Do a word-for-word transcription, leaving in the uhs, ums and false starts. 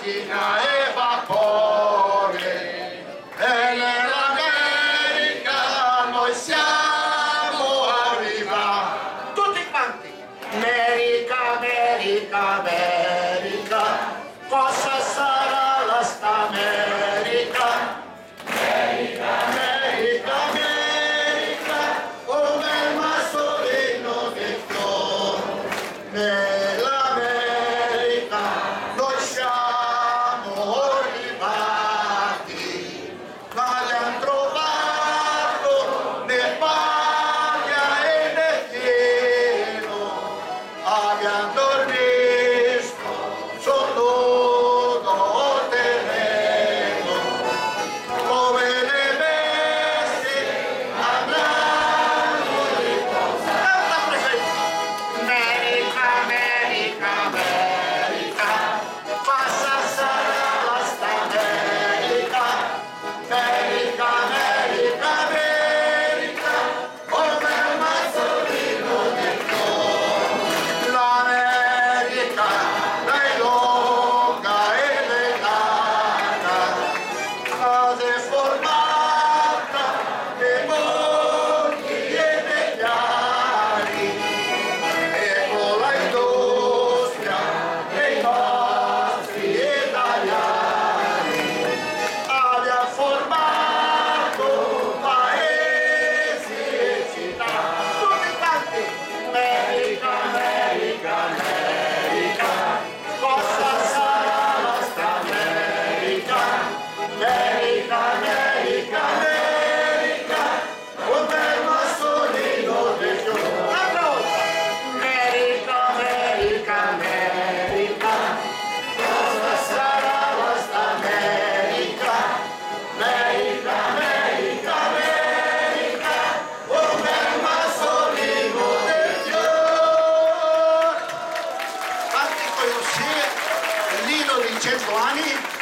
macchina e vapore, e nell'America noi siamo arrivati. Tutti quanti! America, America, America, cosa sarà la sta America? America, America, America, come il massolino che fiore. Nell'America noi siamo arrivati, ma abbiamo trovato né paglia e né fieno, abbiamo dormito sotto terreno, come le bestie andranno riposare. America, America, America, cosa sarà la sta America? America, America, America, come il mazzolino del fiore. L'America è lunga e legata, cose formata dei monti e degli ari, e con la industria dei nostri italiani abbiamo formato paesi e città. Tutti quanti! America, America, America, cosa sarà la sta America? America, America, America, come il massolino del fiore. Un'altra volta! America, America, America, cosa sarà la sta America? America, America, America, come il massolino del fiore. Quanti conoscete l'Ino di cento anni?